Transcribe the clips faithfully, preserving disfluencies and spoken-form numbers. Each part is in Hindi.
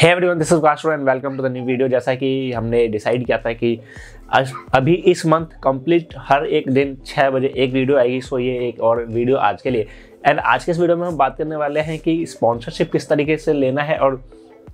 हे एवरीवन, दिस इज काशो and welcome to the new video. जैसा कि हमने डिसाइड किया था कि आज अभी इस मंथ कंप्लीट हर एक दिन छः बजे एक वीडियो आएगी, सो ये एक और वीडियो आज के लिए। एंड आज के इस वीडियो में हम बात करने वाले हैं कि स्पॉन्सरशिप किस तरीके से लेना है और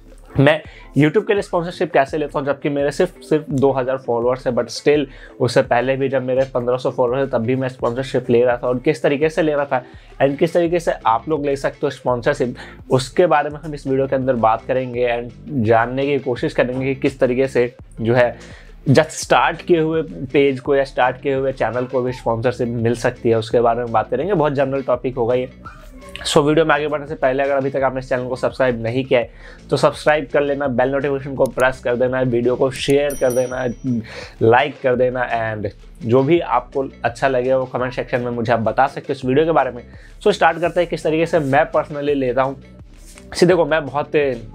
मैं YouTube के लिए स्पॉन्सरशिप कैसे लेता हूँ, जबकि मेरे सिर्फ सिर्फ दो हज़ार फॉलोअर्स है। बट स्टिल उससे पहले भी जब मेरे पंद्रह सौ फॉलोअर्स है तब भी मैं स्पॉन्सरशिप ले रहा था और किस तरीके से ले रहा था एंड किस तरीके से आप लोग ले सकते हो स्पॉन्सरशिप, उसके बारे में हम इस वीडियो के अंदर बात करेंगे एंड जानने की कोशिश करेंगे कि किस तरीके से जो है जस्ट स्टार्ट किए हुए पेज को या स्टार्ट किए हुए चैनल को भी स्पॉन्सरशिप मिल सकती है, उसके बारे में बात करेंगे। बहुत जनरल टॉपिक होगा ये। सो so, वीडियो में आगे बढ़ने से पहले अगर अभी तक आपने इस चैनल को सब्सक्राइब नहीं किया है तो सब्सक्राइब कर लेना, बेल नोटिफिकेशन को प्रेस कर देना, वीडियो को शेयर कर देना, लाइक कर देना एंड जो भी आपको अच्छा लगे वो कमेंट सेक्शन में मुझे आप बता सकते हो इस वीडियो के बारे में। सो so, स्टार्ट करते हैं किस तरीके से मैं पर्सनली लेता हूँ। सीधे देखो, मैं बहुत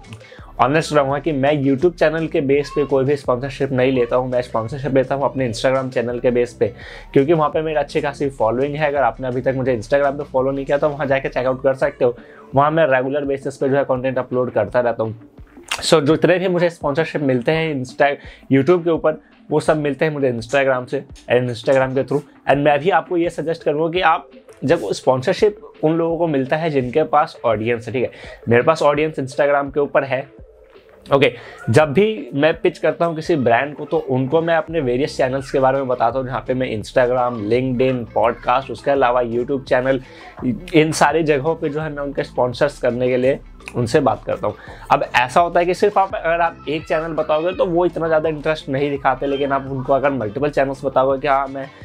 ऑनेस्ट रहूँगा कि मैं यूट्यूब चैनल के बेस पे कोई भी स्पॉन्सरशिप नहीं लेता हूँ। मैं स्पॉन्सरशिप लेता हूँ अपने इंस्टाग्राम चैनल के बेस पे, क्योंकि वहाँ पे मेरी अच्छी खासी फॉलोइंग है। अगर आपने अभी तक मुझे इंस्टाग्राम पे फॉलो नहीं किया तो वहाँ जाके चेकआउट कर सकते हो। वहाँ मैं रेगुलर बेसिस पे जो है कंटेंट अपलोड करता रहता हूँ। सो so, जो जितने भी मुझे स्पॉन्सरशिप मिलते हैं इंस्टा यूट्यूब के ऊपर, वो सब मिलते हैं मुझे इंस्टाग्राम से एंड इंस्टाग्राम के थ्रू। एंड मैं भी आपको ये सजेस्ट करूँगा कि आप जब स्पॉन्सरशिप उन लोगों को मिलता है जिनके पास ऑडियंस है, ठीक है। मेरे पास ऑडियंस इंस्टाग्राम के ऊपर है, ओके okay, जब भी मैं पिच करता हूँ किसी ब्रांड को तो उनको मैं अपने वेरियस चैनल्स के बारे में बताता हूँ, जहाँ पे मैं इंस्टाग्राम, लिंक्डइन, पॉडकास्ट, उसके अलावा यूट्यूब चैनल, इन सारी जगहों पे जो है मैं उनके स्पॉन्सर्स करने के लिए उनसे बात करता हूँ। अब ऐसा होता है कि सिर्फ आप अगर आप एक चैनल बताओगे तो वो इतना ज़्यादा इंटरेस्ट नहीं दिखाते, लेकिन आप उनको अगर मल्टीपल चैनल्स बताओगे कि हाँ मैं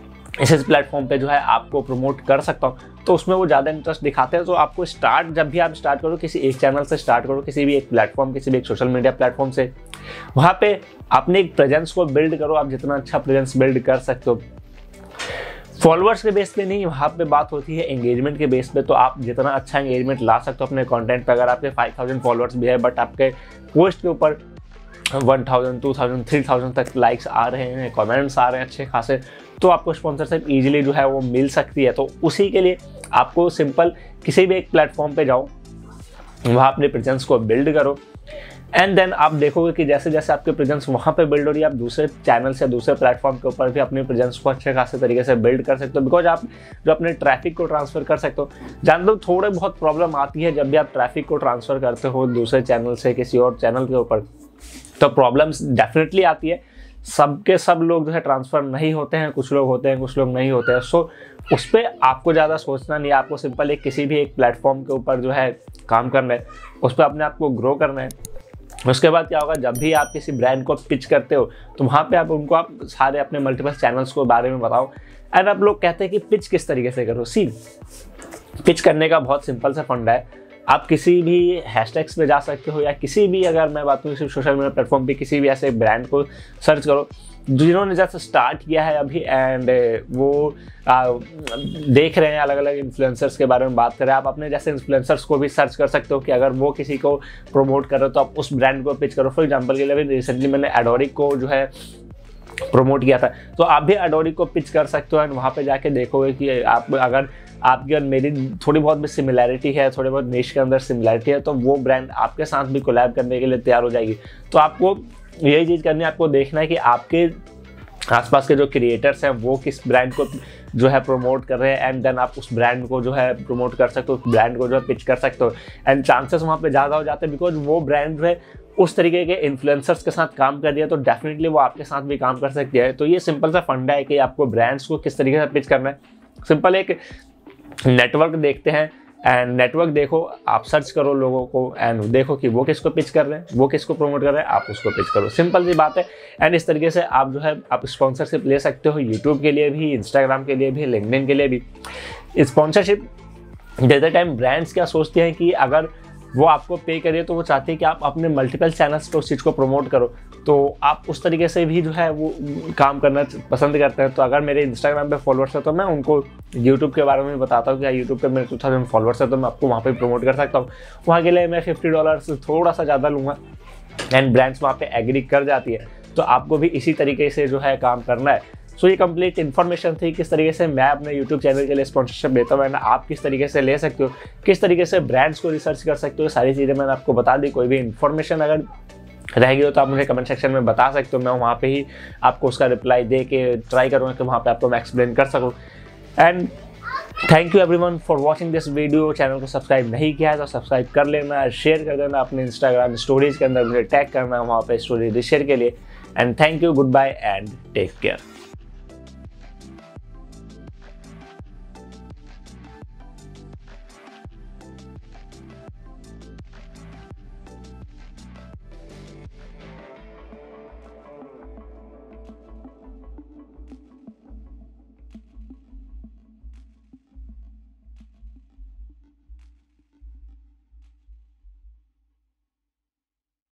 इस इस प्लेटफॉर्म पे जो है आपको प्रमोट कर सकता हूँ, तो उसमें वो ज़्यादा इंटरेस्ट दिखाते हैं। तो आपको स्टार्ट जब भी आप स्टार्ट करो किसी एक चैनल से स्टार्ट करो, किसी भी एक प्लेटफॉर्म, किसी भी एक सोशल मीडिया प्लेटफॉर्म से, वहाँ पे अपने एक प्रेजेंस को बिल्ड करो। आप जितना अच्छा प्रेजेंस बिल्ड कर सकते हो, फॉलोअर्स के बेस पे नहीं, वहाँ पे बात होती है एंगेजमेंट के बेस पे। तो आप जितना अच्छा एंगेजमेंट ला सकते हो अपने कंटेंट पे, अगर आपके फाइव थाउजेंड फॉलोअर्स भी है बट आपके पोस्ट के ऊपर one thousand, two thousand, three thousand तक लाइक्स आ रहे हैं, कमेंट्स आ रहे हैं अच्छे खासे, तो आपको स्पॉन्सरशिप इजीली जो है वो मिल सकती है। तो उसी के लिए आपको सिंपल किसी भी एक प्लेटफॉर्म पे जाओ, वहाँ अपने प्रेजेंस को बिल्ड करो एंड देन आप देखोगे कि जैसे जैसे आपके प्रेजेंस वहाँ पे बिल्ड हो रही है, आप दूसरे चैनल से दूसरे प्लेटफॉर्म के ऊपर भी अपने प्रेजेंस को अच्छे खासे तरीके से बिल्ड कर सकते हो, बिकॉज आप जो अपने ट्रैफिक को ट्रांसफर कर सकते हो। जानते हो थोड़े बहुत प्रॉब्लम आती है जब भी आप ट्रैफिक को ट्रांसफर करते हो दूसरे चैनल से किसी और चैनल के ऊपर, तो प्रॉब्लम्स डेफिनेटली आती है। सबके सब लोग जो है ट्रांसफ़र नहीं होते हैं, कुछ लोग होते हैं, कुछ लोग नहीं होते हैं। सो उस पर आपको ज़्यादा सोचना नहीं है, आपको सिंपल एक किसी भी एक प्लेटफॉर्म के ऊपर जो है काम करना है, उस पर अपने आप को ग्रो करना है। उसके बाद क्या होगा, जब भी आप किसी ब्रांड को पिच करते हो तो वहाँ पे आप उनको आप सारे अपने मल्टीपल चैनल्स को बारे में बताओ। एंड आप लोग कहते हैं कि पिच किस तरीके से करो। सी पिच करने का बहुत सिंपल सा फंडा है। आप किसी भी हैशटैग्स पे जा सकते हो या किसी भी, अगर मैं बात करूँ किसी सोशल मीडिया प्लेटफॉर्म पे किसी भी ऐसे ब्रांड को सर्च करो जिन्होंने जैसे स्टार्ट किया है अभी एंड वो आ, देख रहे हैं अलग अलग इन्फ्लुएंसर्स के बारे में बात करें। आप अपने जैसे इन्फ्लुएंसर्स को भी सर्च कर सकते हो कि अगर वो किसी को प्रमोट कर रहे हो तो आप उस ब्रांड को पिच करो। फॉर एग्जाम्पल के लिए अभी रिसेंटली मैंने एडोरिक को जो है प्रमोट किया था, तो आप भी एडोरिक को पिच कर सकते हो एंड वहाँ पे जाके देखोगे कि आप अगर आपकी और मेरी थोड़ी बहुत भी सिमिलैरिटी है, थोड़ी बहुत निश के अंदर सिमिलैरिटी है, तो वो ब्रांड आपके साथ भी कोलैब करने के लिए तैयार हो जाएगी। तो आपको यही चीज़ करनी है, आपको देखना है कि आपके आसपास के जो क्रिएटर्स हैं वो किस ब्रांड को जो है प्रमोट कर रहे हैं एंड देन आप उस ब्रांड को जो है प्रमोट कर सकते हो, उस ब्रांड को जो है पिच कर सकते हो एंड चांसेस वहाँ पे ज़्यादा हो जाते हैं, बिकॉज वो ब्रांड जो है उस तरीके के इन्फ्लुएंसर्स के साथ काम कर रही है, तो डेफिनेटली वो आपके साथ भी काम कर सकती है। तो ये सिंपल सा फंडा है कि आपको ब्रांड्स को किस तरीके से पिच करना है। सिंपल एक नेटवर्क देखते हैं एंड नेटवर्क देखो, आप सर्च करो लोगों को एंड देखो कि वो किसको पिच कर रहे हैं, वो किसको प्रमोट कर रहे हैं, आप उसको पिच करो। सिंपल सी बात है। एंड इस तरीके से आप जो है आप स्पॉन्सरशिप ले सकते हो यूट्यूब के लिए भी, इंस्टाग्राम के लिए भी, लिंक्डइन के लिए भी। स्पॉन्सरशिप देते टाइम ब्रांड्स क्या सोचते हैं कि अगर वो आपको पे करिए तो वो चाहते हैं कि आप अपने मल्टीपल चैनल्स पर उस चीज़ को प्रमोट करो, तो आप उस तरीके से भी जो है वो काम करना पसंद करते हैं। तो अगर मेरे इंस्टाग्राम पे फॉलोअर्स है तो मैं उनको यूट्यूब के बारे में बताता हूँ कि यूट्यूब पे मेरे टू थाउजेंड फॉलोअर्स है तो मैं आपको वहाँ पे प्रमोट कर सकता हूँ। वहाँ के लिए मैं फिफ्टी डॉलर थोड़ा सा ज़्यादा लूँगा एंड ब्रांड्स वहाँ पे एग्री कर जाती है। तो आपको भी इसी तरीके से जो है काम करना है। सो ये कंप्लीट इन्फॉर्मेशन थी किस तरीके से मैं अपने यूट्यूब चैनल के लिए स्पॉन्सरशिप लेता हूँ एंड आप किस तरीके से ले सकते हो, किस तरीके से ब्रांड्स को रिसर्च कर सकते हो, सारी चीज़ें मैंने आपको बता दी। कोई भी इन्फॉर्मेशन अगर रह गई हो तो आप मुझे कमेंट सेक्शन में बता सकते हो, मैं वहाँ पे ही आपको उसका रिप्लाई दे के ट्राई करूँगा कि वहाँ पे आपको मैं एक्सप्लेन कर सकूँ। And thank you everyone for watching this video. Channel को सब्सक्राइब नहीं किया है तो सब्सक्राइब कर लेना, शेयर कर देना अपने इंस्टाग्राम स्टोरीज के अंदर, मुझे टैग करना वहाँ पे स्टोरी शेयर के लिए। And thank you, goodbye and take care.